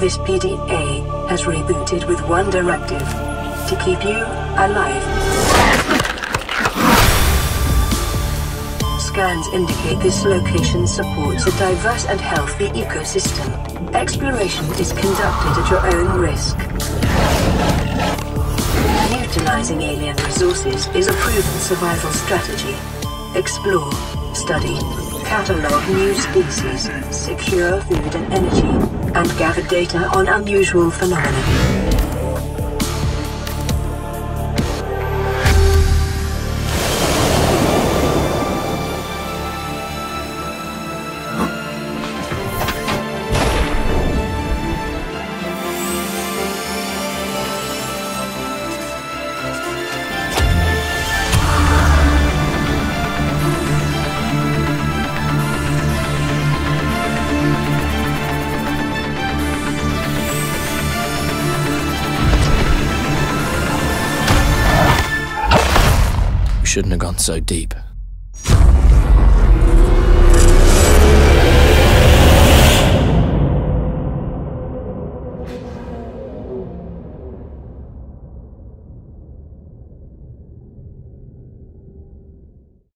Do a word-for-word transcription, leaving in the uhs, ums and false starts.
This P D A has rebooted with one directive: to keep you alive. Scans indicate this location supports a diverse and healthy ecosystem. Exploration is conducted at your own risk. Utilizing alien resources is a proven survival strategy. Explore, study, catalog new species, secure food and energy, and gather data on unusual phenomena. Shouldn't have gone so deep.